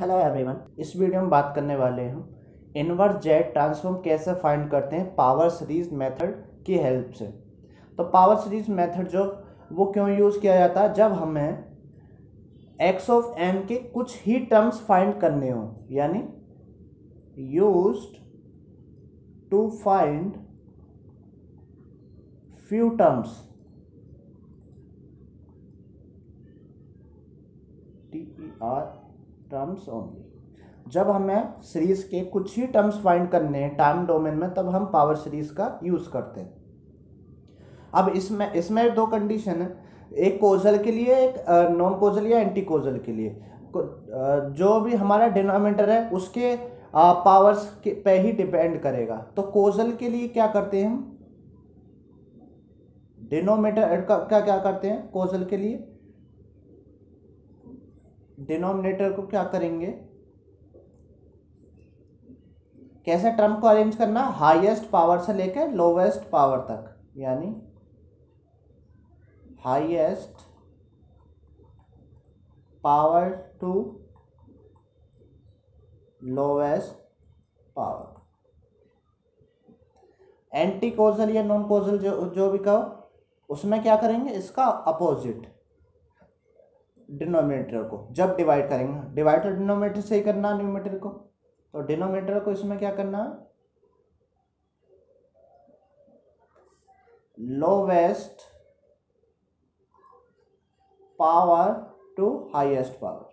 Hello everyone, इस video में बात करने वाले हम इनवर्स जेड ट्रांसफॉर्म कैसे फाइंड करते हैं पावर सीरीज मेथड की हेल्प से। तो पावर सीरीज मेथड जो वो क्यों यूज़ किया जाता है, जब हमें एक्स ऑफ एन के कुछ ही टर्म्स फाइंड करने हो, यानी used to find few terms, terms only. जब हमें सीरीज के कुछ ही टर्म्स फाइंड करने हैं टाइम डोमेन में, तब हम पावर सीरीज का यूज करते हैं। अब इसमें दो कंडीशन है, एक कोजल के लिए, एक नॉन कोजल या एंटी कोजल के लिए। जो भी हमारा डिनोमिनेटर है उसके पावर्स पे ही डिपेंड करेगा। तो कोजल के लिए क्या करते हैं हम, डिनोमिनेटर का क्या करते हैं, कोजल के लिए डिनोमिनेटर को क्या करेंगे, कैसे टर्म को अरेंज करना, हाईएस्ट पावर से लेकर लोवेस्ट पावर तक, यानी highest power to lowest power. Anti causal या नॉन कोजल जो भी कहो, उसमें क्या करेंगे, इसका अपोजिट डिनोमिनेटर को जब डिवाइड करेंगे, डिवाइड डिनोमिनेटर से ही करना न्यूमरेटर को। तो डिनोमिनेटर को इसमें क्या करना, lowest power to highest power.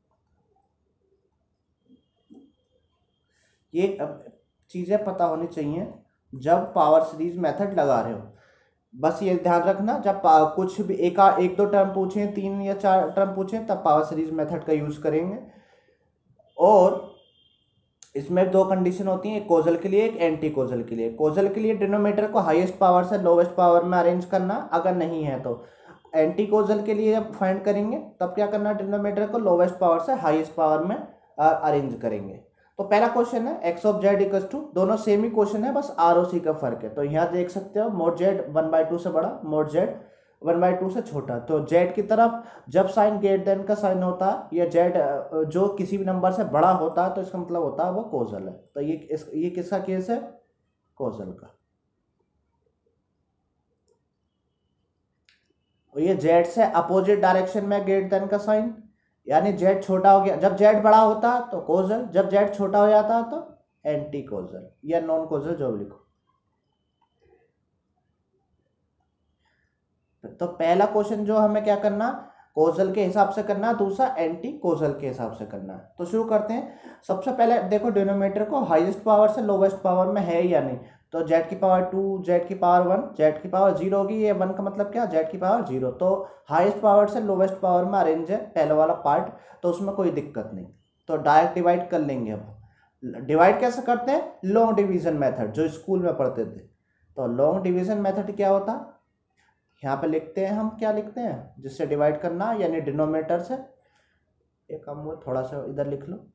ये चीजें पता होनी चाहिए जब पावर सीरीज मेथड लगा रहे हो। बस ये ध्यान रखना, जब कुछ भी एक दो टर्म पूछे, 3 या 4 टर्म पूछे, तब पावर सीरीज मेथड का यूज करेंगे। और इसमें दो कंडीशन होती हैं, एक कोजल के लिए, एक एंटी कोजल के लिए। कोजल के लिए डिनोमिनेटर को हाईएस्ट पावर से लोवेस्ट पावर में अरेंज करना, अगर नहीं है तो। एंटी कोजल के लिए जब फाइंड करेंगे तब क्या करना, डिनोमिनेटर को लोवेस्ट पावर से हाईएस्ट पावर में अरेंज करेंगे। तो पहला क्वेश्चन है X of Z equals to, दोनों सेम ही क्वेश्चन है, बस आरओसी का फर्क है। तो यहाँ देख सकते हो मोड जेड 1/2 से बड़ा, मोड जेड 1/2 से छोटा। तो जेड की तरफ जब साइन ग्रेटर देन का साइन होता है, या जेड जो किसी भी नंबर से बड़ा होता है, तो इसका मतलब होता है वो कोजल है। तो ये किसका केस है, कोजल का। और ये जेड से अपोजिट डायरेक्शन में ग्रेटर देन का साइन, यानी जेड छोटा हो गया, जब जेड बड़ा होता है तो कोजल, जब जेड छोटा हो जाता है तो एंटी कोजल या नॉन कोजल, जो भी लिखो। तो पहला क्वेश्चन जो हमें क्या करना, कोजल के हिसाब से करना, दूसरा एंटी कोजल के हिसाब से करना है। तो शुरू करते हैं। सबसे पहले देखो डिनोमिनेटर को हाईएस्ट पावर से लोवेस्ट पावर में है या नहीं। तो जेड की पावर 2, जेड की पावर 1, जेड की पावर 0 होगी। ये 1 का मतलब क्या, जेड की पावर 0। तो हाईएस्ट पावर से लोवेस्ट पावर में अरेंज है पहले वाला पार्ट, तो उसमें कोई दिक्कत नहीं। तो डायरेक्ट डिवाइड कर लेंगे। अब डिवाइड कैसे करते हैं, लॉन्ग डिवीजन मेथड, जो स्कूल में पढ़ते थे। तो लॉन्ग डिवीजन मेथड क्या होता है, यहाँ पे लिखते हैं हम, क्या लिखते हैं, जिससे डिवाइड करना, यानी डिनोमिनेटर से। एक काम हुआ, थोड़ा सा इधर लिख लो,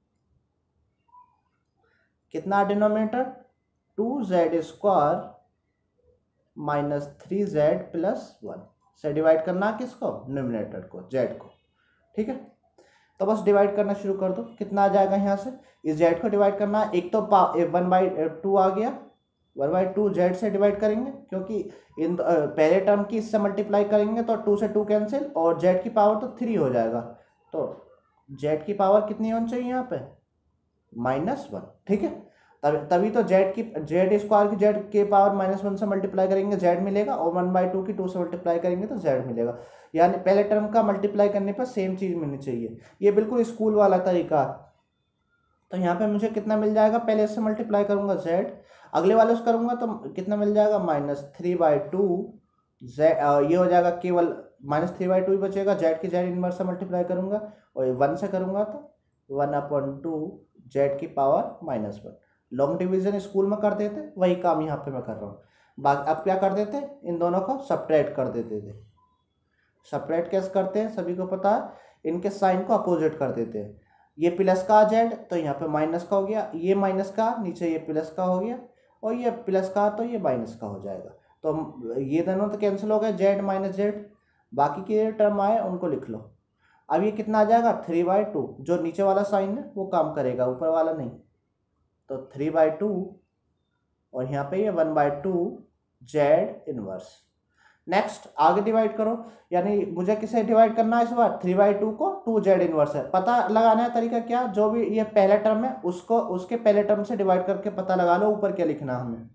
कितना denominator, 2z square minus 3z plus 1 से डिवाइड करना किसको, न्यूमरेटर को, z को। ठीक है, तो बस डिवाइड करना शुरू कर दो। कितना आ जाएगा, यहाँ से इस z को डिवाइड करना, एक तो 1/2 आ गया, 1/2 जेड से डिवाइड करेंगे, क्योंकि इन पहले टर्म की इससे मल्टीप्लाई करेंगे तो 2 से 2 कैंसिल, और जेड की पावर तो 3 हो जाएगा। तो जेड की पावर कितनी होनी चाहिए यहाँ पे, -1। ठीक है, तभी तो जेड स्क्वायर की जेड के पावर -1 से मल्टीप्लाई करेंगे जेड मिलेगा, और 1/2 की 2 से मल्टीप्लाई करेंगे तो जेड मिलेगा। यानी पहले टर्म का मल्टीप्लाई करने पर सेम चीज़ मिलनी चाहिए। ये बिल्कुल स्कूल वाला तरीका। तो यहाँ पे मुझे कितना मिल जाएगा, पहले इससे मल्टीप्लाई करूंगा जेड, अगले वाले से करूंगा तो कितना मिल जाएगा, -3/2 जेड। ये हो जाएगा, केवल -3/2 ही बचेगा। जेड की जेड इनवर्स से मल्टीप्लाई करूंगा, और 1 से करूंगा तो 1/2 जेड की पावर -1। लॉन्ग डिवीजन स्कूल में कर देते, वही काम यहाँ पे मैं कर रहा हूँ। अब क्या कर देते, इन दोनों को सब्ट्रैक्ट कर देते थे। सब्ट्रैक्ट कैसे करते हैं, सभी को पता है, इनके साइन को अपोजिट कर देते हैं। ये प्लस का जेड तो यहाँ पे माइनस का हो गया, ये माइनस का नीचे ये प्लस का हो गया, और ये प्लस का तो ये माइनस का हो जाएगा। तो ये दोनों तो कैंसिल हो गए, जेड माइनस जेड। बाकी के टर्म आए उनको लिख लो। अब ये कितना आ जाएगा 3/2, जो नीचे वाला साइन है वो काम करेगा, ऊपर वाला नहीं। तो 3/2 और यहाँ पे ये 1/2 जेड इनवर्स। नेक्स्ट आगे डिवाइड करो, यानी मुझे किसे डिवाइड करना है इस बार, 3/2 को 2 जेड इनवर्स है। पता लगाना है तरीका क्या, जो भी ये पहला टर्म है उसको उसके पहले टर्म से डिवाइड करके पता लगा लो ऊपर क्या लिखना हमें।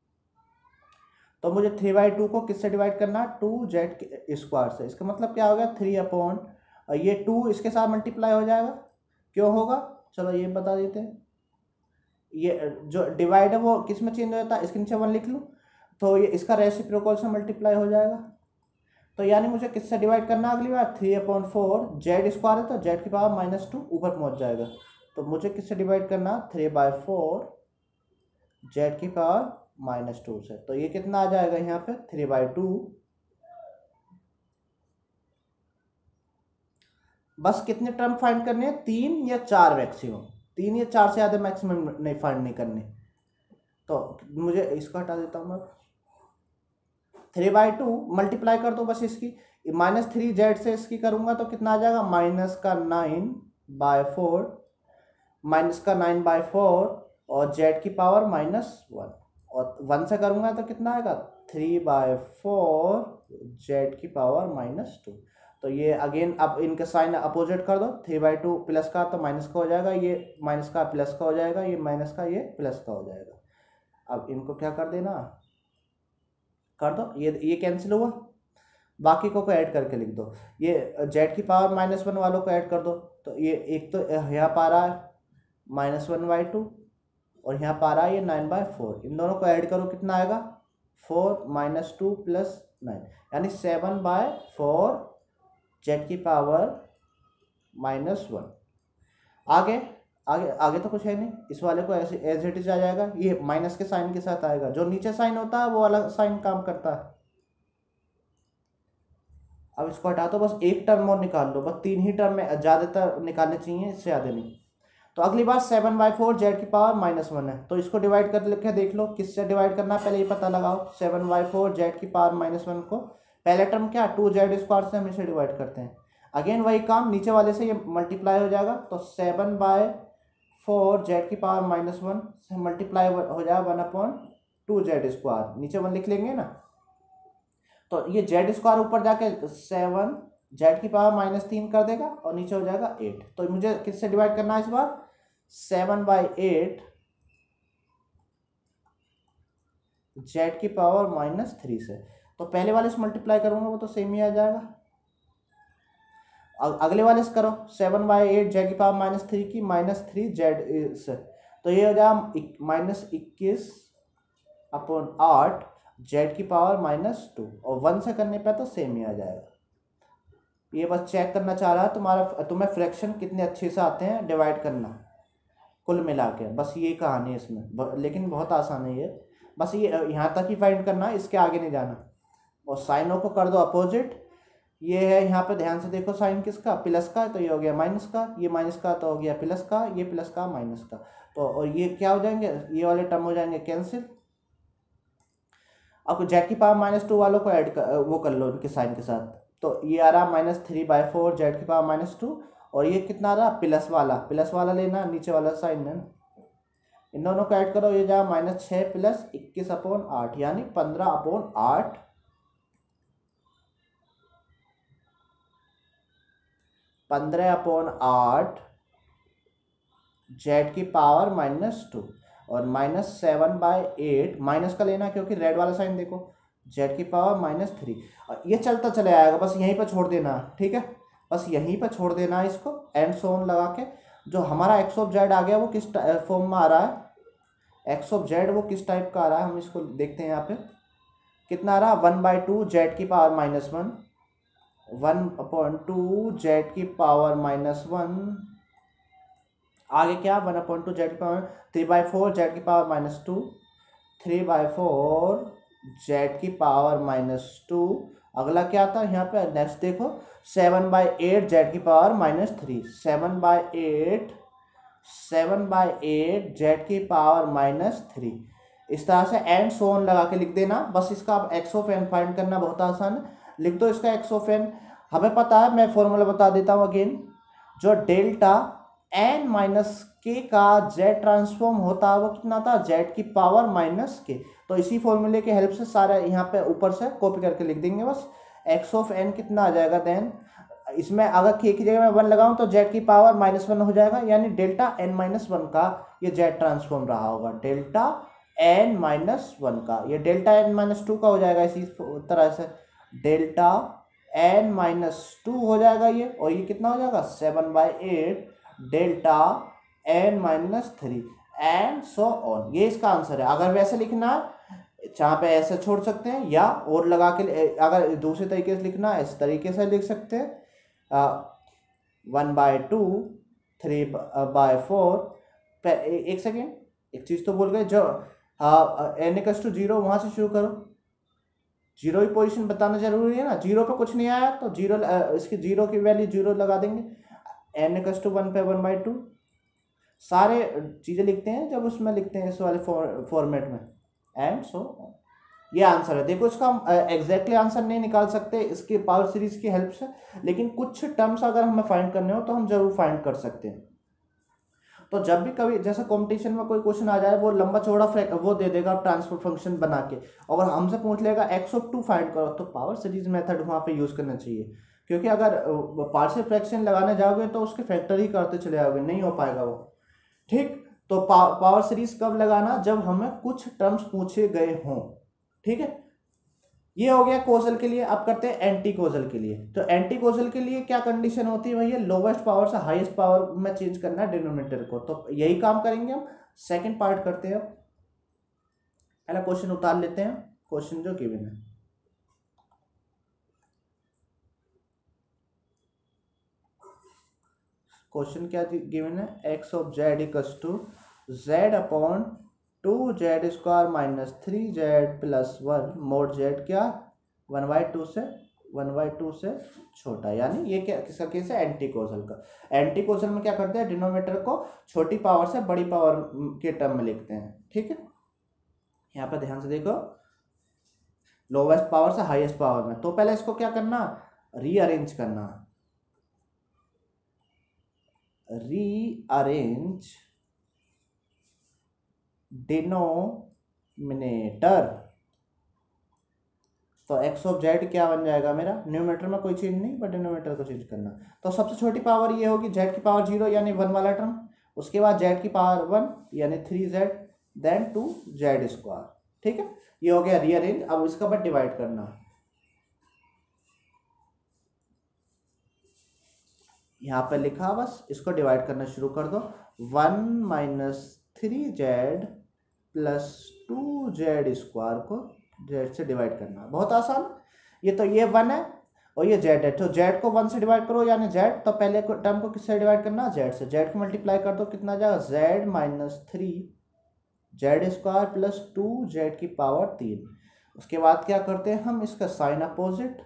तो मुझे 3/2 को किससे डिवाइड करना है, 2 जेड स्क्वायर से। इसका मतलब क्या हो गया 3 ये 2 इसके साथ मल्टीप्लाई हो जाएगा, क्यों होगा चलो ये बता देते हैं। ये जो डिवाइड है वो किस में चेंज हो जाता है, इसके नीचे 1 लिख लूँ तो ये इसका रेसिप्रोकल से मल्टीप्लाई हो जाएगा। तो यानी मुझे किससे डिवाइड करना है अगली बार, 3/4 जेड स्क्वायर है तो जेड की पावर -2 ऊपर पहुंच जाएगा। तो मुझे किससे डिवाइड करना, 3/4 जेड की पावर -2 से। तो ये कितना आ जाएगा यहाँ पे 3/2। बस कितने टर्म फाइंड करने हैं, 3 या 4 मैक्सिमम, 3 या 4 से ज़्यादा मैक्सिमम नहीं फाइंड नहीं करने। तो मुझे इसको हटा देता हूँ मैं, 3/2 मल्टीप्लाई कर दो बस इसकी, -3 जेड से इसकी करूँगा तो कितना आ जाएगा, -9/4 -9/4 और जेड की पावर -1 और 1 से करूँगा तो कितना आएगा 3/4 जेड की पावर -2। तो ये अगेन अब इनके साइन अपोजिट कर दो, 3/2 प्लस का तो माइनस का हो जाएगा, ये माइनस का प्लस का हो जाएगा, ये माइनस का ये प्लस का हो जाएगा। अब इनको क्या कर देना, कर दो, ये कैंसिल हुआ, बाकी को ऐड करके लिख दो। ये जेड की पावर -1 वालों को ऐड कर दो, तो ये एक तो यहाँ पा रहा है -1/2 और यहाँ पा रहा है ये 9/4, इन दोनों को ऐड करो कितना आएगा 4 -2 + 9 यानी 7/4 जेड की पावर -1। आगे आगे आगे तो कुछ है नहीं, इस वाले को ऐसे एज इट इज आ जाएगा, ये माइनस के साइन के साथ आएगा, जो नीचे साइन होता है वो अलग साइन काम करता है। अब इसको हटा दो, बस एक टर्म और निकाल लो, बस 3 ही टर्म में ज़्यादातर निकालने चाहिए, इससे ज़्यादा नहीं। तो अगली बात 7/4 जेड की पावर -1 है, तो इसको डिवाइड कर लिखे देख लो किससे डिवाइड करना है, पहले ये पता लगाओ। 7/4 जेड की पावर -1 को पहले टर्म क्या 2 जेड स्क्वायर से हमेशा डिवाइड करते हैं, अगेन वही काम, नीचे वाले से ये मल्टीप्लाई हो जाएगा, तो 7/4 जेड की पावर -1 से मल्टीप्लाई हो जाएगा 1/2 जेड स्क्वायर, नीचे 1 लिख लेंगे ना। तो ये जेड स्क्वायर ऊपर जाके 7 जेड की पावर -3 कर देगा और नीचे हो जाएगा 8। तो मुझे किससे डिवाइड करना है इस बार, 7/8 जेड की पावर -3 से। तो पहले वाले से मल्टीप्लाई करूंगा वो तो सेम ही आ जाएगा, अगले वाले से करो 7/8 जेड की पावर -3 की -3 जेड से, तो ये हो जाएगा -21/8 जेड की पावर -2 और 1 से करने पे तो सेम ही आ जाएगा। ये बस चेक करना चाह रहा है तुम्हें फ्रैक्शन कितने अच्छे से आते हैं डिवाइड करना कुल मिला के, बस ये कहानी है इसमें, लेकिन बहुत आसान है ये, बस ये यहाँ तक ही फाइंड करना है, इसके आगे नहीं जाना। और साइनों को कर दो अपोजिट, ये है यहाँ पे ध्यान से देखो साइन किसका, प्लस का, तो ये हो गया माइनस का, ये माइनस का तो हो गया प्लस का, ये प्लस का माइनस का, तो और ये क्या हो जाएंगे, ये वाले टर्म हो जाएंगे कैंसिल। अब जेड की पावर -2 वालों को ऐड वो कर लो उनके साइन के साथ, तो ये आ रहा -3/4 जेड की पावर -2 और ये कितना आ रहा प्लस वाला लेना, नीचे वाला साइन है, इन दोनों को ऐड करो, ये जा -6 + 21/8 यानी 15/8 15/8 जेड की पावर -2 और -7/8 माइनस का लेना क्योंकि रेड वाला साइन देखो, जेड की पावर -3 और ये चलता चले आएगा, बस यहीं पर छोड़ देना, ठीक है, बस यहीं पर छोड़ देना इसको एंड सोन लगा के। जो हमारा एक्स ऑफ जेड आ गया वो किस फॉर्म में आ रहा है, एक्स ऑफ जेड वो किस टाइप का आ रहा है, हम इसको देखते हैं यहाँ पे कितना आ रहा है 1/2 जेड की पावर -1 1/2 जेड की पावर -1 आगे क्या 1/2 जेड की पावर 3/4 जेड की पावर -2 3/4 जेड की पावर -2। अगला क्या था यहाँ पे नेक्स्ट देखो 7/8 जेड की पावर -3 7/8 जेड की पावर -3। इस तरह से एंड सोन लगा के लिख देना, बस इसका अब एक्स ऑफ एन फाइंड करना बहुत आसान है, लिख दो इसका एक्स ऑफ एन हमें पता है, मैं फॉर्मूला बता देता हूँ अगेन, जो डेल्टा n माइनस के का z ट्रांसफॉर्म होता है वो कितना था, z की पावर माइनस के। तो इसी फॉर्मूले के हेल्प से सारा यहाँ पे ऊपर से कॉपी करके लिख देंगे बस। x ऑफ n कितना आ जाएगा देन, इसमें अगर k की जगह मैं 1 लगाऊं तो z की पावर -1 हो जाएगा, यानी डेल्टा n-1 का ये z ट्रांसफॉर्म रहा होगा, डेल्टा n-1 का। ये डेल्टा n-2 का हो जाएगा इसी तरह से, डेल्टा n-2 हो जाएगा ये, और ये कितना हो जाएगा 7/8 delta n-3 and so on. ये इसका आंसर है। अगर वैसे लिखना है जहाँ पे ऐसे छोड़ सकते हैं, या और लगा के, अगर दूसरे तरीके से लिखना है इस तरीके से लिख सकते हैं, 1/2 3/4। एक सेकेंड, एक चीज़ तो बोल गए, जो n=0 वहाँ से शुरू करो, जीरो की पोजीशन बताना जरूरी है ना, जीरो पे कुछ नहीं आया तो जीरो, इसकी जीरो की वैल्यू जीरो लगा देंगे, n=1 पे 1/2 सारे चीज़ें लिखते हैं जब उसमें लिखते हैं इस वाले फॉर्मेट में, एंड सो ये आंसर है। देखो इसका हम एग्जैक्टली आंसर नहीं निकाल सकते इसकी पावर सीरीज की हेल्प से, लेकिन कुछ टर्म्स अगर हमें फाइंड करने हो तो हम जरूर फाइंड कर सकते हैं। तो जब भी कभी जैसे कंपटीशन में कोई क्वेश्चन आ जाए, वो लंबा चौड़ा वो दे देगा ट्रांसफर फंक्शन बना के, अगर हमसे पूछ लेगा x(2) फाइंड करो, तो पावर सीरीज मेथड वहाँ पे यूज़ करना चाहिए, क्योंकि अगर पार्शियल फ्रैक्शन लगाने जाओगे तो उसके फैक्टर ही करते चले जाओगे, नहीं हो पाएगा वो। ठीक, तो पावर सीरीज कब लगाना, जब हमें कुछ टर्म्स पूछे गए हों। ठीक है, ये हो गया कोजल के लिए। अब करते हैं एंटी कोजल के लिए। तो एंटी कोजल के लिए क्या कंडीशन होती है भैया, लोवेस्ट पावर से हाईएस्ट पावर में चेंज करना है डिनोमिनेटर को, तो यही काम करेंगे हम। सेकंड पार्ट करते हैं, पहला क्वेश्चन उतार लेते हैं, क्वेश्चन जो गिवन है। क्वेश्चन क्या गिवन है, x of z equals to z/2z² - 3z + 1 mod z क्या 1/2 से छोटा, यानी ये क्या किसका केस है, एंटी कोजल का। एंटी कोजल में क्या करते हैं, डिनोमिनेटर को छोटी पावर से बड़ी पावर के टर्म में लिखते हैं। ठीक है, यहाँ पर ध्यान से देखो, लोवेस्ट पावर से हाईएस्ट पावर में, तो पहले इसको क्या करना, रीअरेंज करना, रीअरेंज डिनोमिनेटर। तो x ऑफ z क्या बन जाएगा मेरा, न्यूमरेटर में कोई चेंज नहीं, बट डिनोमिनेटर को चेंज करना। तो सबसे छोटी पावर ये होगी z की पावर 0 यानी 1 वाला टर्म, उसके बाद z की पावर 1 यानी 3z, देन 2z²। ठीक है, ये हो गया रीअरेंज। अब इसका बाद डिवाइड करना, यहाँ पे लिखा, बस इसको डिवाइड करना शुरू कर दो। 1 - 3z + 2z² को z से डिवाइड करना, बहुत आसान। ये तो ये 1 है और ये z है, तो z को 1 से डिवाइड करो यानी z, तो पहले टर्म को किससे डिवाइड करना, z से। z को मल्टीप्लाई कर दो, कितना जाएगा, z - 3z² + 2z⁻3। उसके बाद क्या करते हैं हम, इसका साइन अपोजिट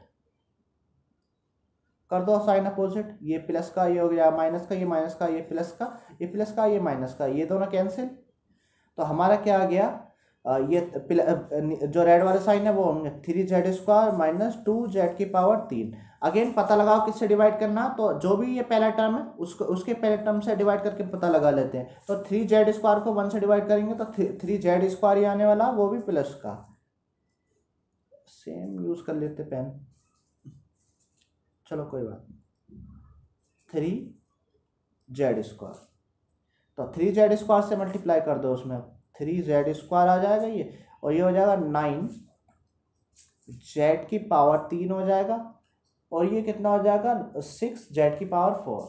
कर दो, साइन अपोजिट, ये प्लस का ये हो गया माइनस का, ये माइनस का, ये प्लस का, ये प्लस का, ये माइनस का, ये दोनों कैंसिल। तो हमारा क्या आ गया, ये जो रेड वाले साइन है वो 3z² - 2z⁻3। अगेन पता लगाओ किससे डिवाइड करना, तो जो भी ये पहला टर्म है उसके पहले टर्म से डिवाइड करके पता लगा लेते हैं। तो 3z² को 1 से डिवाइड करेंगे तो 3z² ही आने वाला, वो भी प्लस का। सेम यूज कर लेते पेन, चलो कोई बात नहीं, 3z²। तो 3z² से मल्टीप्लाई कर दो, उसमें 3z² आ जाएगा ये, और ये हो जाएगा 9z⁻3 हो जाएगा, और ये कितना हो जाएगा 6z⁻4,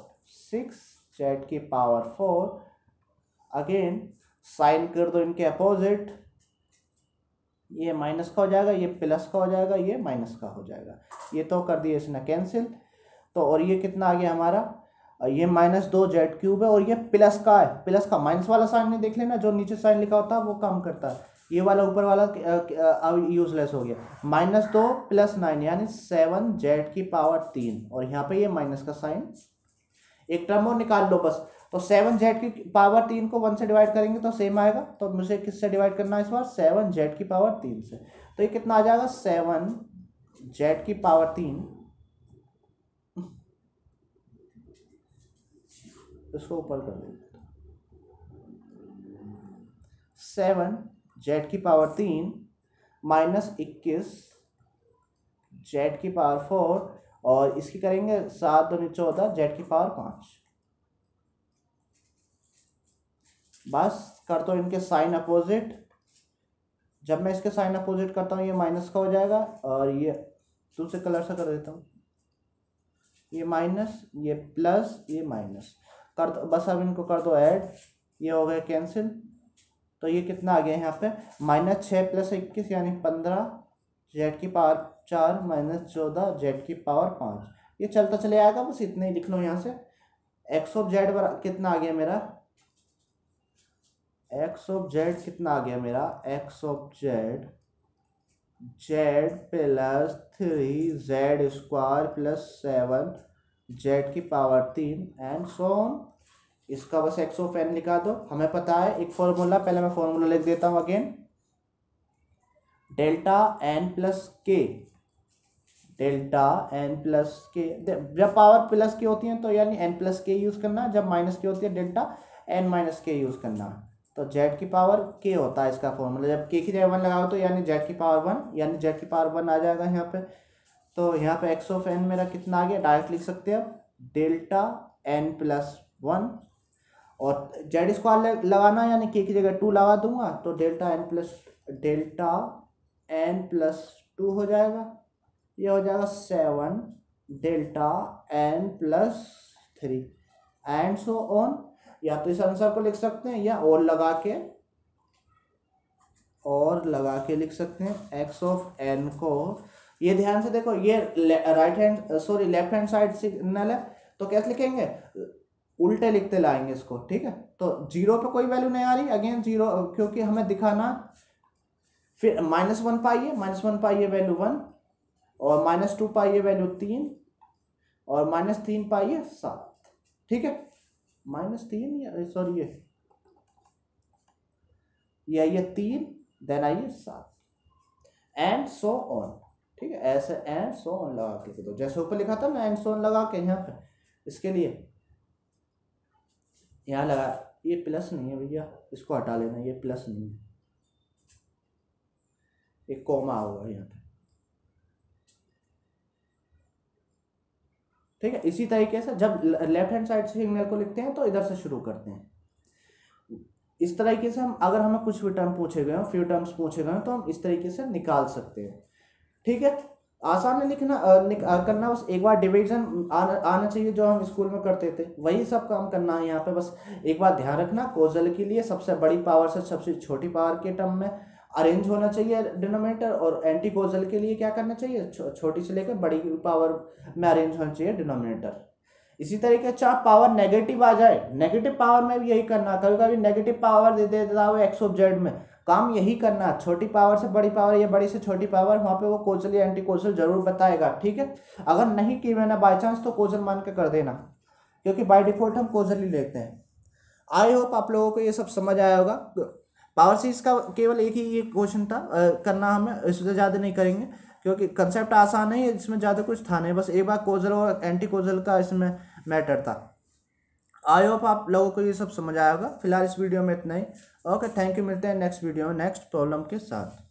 6z⁻4। अगेन साइन कर दो इनके अपोजिट, ये माइनस का हो जाएगा, ये प्लस का हो जाएगा, ये माइनस का हो जाएगा, ये तो कर दिए इसने कैंसिल। तो और ये कितना आ गया हमारा, ये -2z³ है, और ये प्लस का है, प्लस का माइनस वाला साइन नहीं देख लेना, जो नीचे साइन लिखा होता है वो काम करता है, ये वाला ऊपर वाला अब यूजलेस हो गया। -2 + 9 यानी 7z⁻3, और यहाँ पे ये माइनस का साइन, एक टर्म और निकाल लो बस। तो 7z⁻3 को 1 से डिवाइड करेंगे तो सेम आएगा, तो मुझे किससे डिवाइड करना है इस बार, 7z⁻3 से। तो ये कितना आ जाएगा, 7z⁻3 इसको ऊपर कर देते 7 जेड की पावर 3 माइनस 21 जेड की पावर 4 और इसकी करेंगे 7 दूनी 14 जेड की पावर 5। बस कर दो इनके साइन अपोजिट। जब मैं इसके साइन अपोजिट करता हूँ ये माइनस का हो जाएगा और ये दूसरे कलर से कर देता हूँ, ये माइनस ये प्लस ये माइनस कर दो। बस अब इनको कर दो ऐड, ये हो गया कैंसिल। तो ये कितना आ गया यहाँ पे -6 + 21 यानी 15 जेड की पावर 4 -14 जेड की पावर 5। ये चलता चले आएगा, बस इतना ही लिख लो यहाँ से। एक्स ऑफ जेड कितना आ गया मेरा, एक्स ऑफ जेड कितना आ गया मेरा, X of Z Z plus 3 Z square plus 7 Z की पावर 3 एंड सो ऑन। इसका बस एक्स ऑफ एन लिखा दो। हमें पता है एक फॉर्मूला, पहले मैं फॉर्मूला लिख देता हूँ again, delta N plus K, delta N plus K. जब पावर प्लस की होती है तो यानी एन प्लस के यूज करना, जब माइनस की होती है delta N minus K use करना। तो जेड की पावर के होता है इसका फॉर्मूला। जब के की जगह 1 लगाओ तो यानी जेड की पावर 1 यानी जेड की पावर 1 आ जाएगा यहाँ पे। तो यहाँ पे एक्स ऑफ एन मेरा कितना आ गया, डायरेक्ट लिख सकते हैं अब डेल्टा एन प्लस 1 और जेड स्क्वायर लगाना यानी के की जगह 2 लगा दूंगा तो डेल्टा एन प्लस 2 हो जाएगा। ये हो जाएगा 7 delta N plus 3 and so on. या तो इस आंसर को लिख सकते हैं या और लगा के लिख सकते हैं एक्स ऑफ एन को। ये ध्यान से देखो, ये लेफ्ट हैंड साइड सिग्नल है तो कैसे लिखेंगे, उल्टे लिखते लाएंगे इसको, ठीक है। तो 0 पे कोई वैल्यू नहीं आ रही, अगेन 0 क्योंकि हमें दिखाना। फिर -1 पाइए, -1 पाइए वैल्यू 1 और -2 पाइए वैल्यू 3 और -3 पाइए 7, ठीक है। -3 या सॉरी ये 3 देन आइए 7 एंड सो ऑन, ठीक है। ऐसे एंड सो ऑन लगा के दो, जैसे ऊपर लिखा था ना एंड सो ऑन लगा के यहाँ पे। इसके लिए यहाँ लगा, ये प्लस नहीं है भैया, इसको हटा लेना, ये प्लस नहीं है, एक कॉमा होगा यहाँ पे, ठीक है। इसी तरीके से जब लेफ्ट हैंड साइड से सिग्नल को लिखते हैं तो इधर से शुरू करते हैं। इस तरीके से हम अगर हमें कुछ भी टर्म पूछे गए हो, फ्यू टर्म्स पूछे गए हो तो हम इस तरीके से निकाल सकते हैं, ठीक है। आसान है लिखना करना, बस एक बार डिवीजन आना चाहिए जो हम स्कूल में करते थे, वही सब काम करना है यहाँ पे। बस एक बात ध्यान रखना, कोजल के लिए सबसे बड़ी पावर से सबसे छोटी पावर के टर्म में अरेंज होना चाहिए डिनोमिनेटर, और एंटी कोजल के लिए क्या करना चाहिए, छोटी से लेकर बड़ी पावर में अरेंज होना चाहिए डिनोमिनेटर। इसी तरीके चाहे पावर नेगेटिव आ जाए, नेगेटिव पावर में भी यही करना, कभी कभी नेगेटिव पावर दे देता है एक्स ऑफ जेड में, काम यही करना, छोटी पावर से बड़ी पावर या बड़ी से छोटी पावर, वहाँ पे वो कोजल या एंटी कोजल जरूर बताएगा, ठीक है। अगर नहीं की मैंने बाई चांस तो कोजल मान के कर देना, क्योंकि बाय डिफॉल्ट हम कोजल ही लेते हैं। आई होप आप लोगों को ये सब समझ आया होगा। पावर सीरीज का केवल एक ही ये क्वेश्चन था करना, हमें इससे ज़्यादा नहीं करेंगे क्योंकि कंसेप्ट आसान है, इसमें ज़्यादा कुछ था नहीं, बस एक बार कोजल और एंटी कोजल का इसमें मैटर था। आई होप आप लोगों को ये सब समझ आया होगा। फिलहाल इस वीडियो में इतना ही। ओके, थैंक यू, मिलते हैं नेक्स्ट वीडियो में नेक्स्ट प्रॉब्लम के साथ।